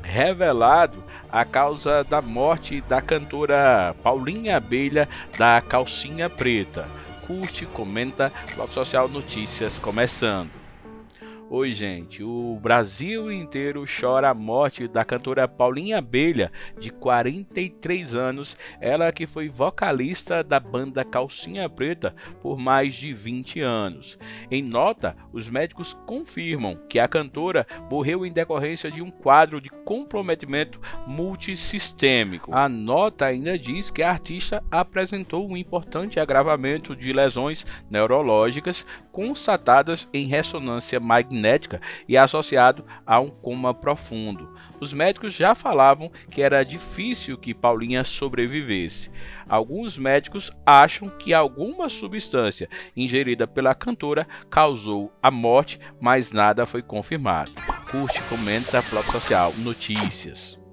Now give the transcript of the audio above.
Revelado a causa da morte da cantora Paulinha Abelha da Calcinha Preta. Curte, comenta, Bloco Social Notícias começando. Oi gente, o Brasil inteiro chora a morte da cantora Paulinha Abelha, de 43 anos, ela que foi vocalista da banda Calcinha Preta por mais de 20 anos. Em nota, os médicos confirmam que a cantora morreu em decorrência de um quadro de comprometimento multissistêmico. A nota ainda diz que a artista apresentou um importante agravamento de lesões neurológicas constatadas em ressonância magnética e associado a um coma profundo. Os médicos já falavam que era difícil que Paulinha sobrevivesse. Alguns médicos acham que alguma substância ingerida pela cantora causou a morte, mas nada foi confirmado. Curte, comenta, Bloco Social Notícias.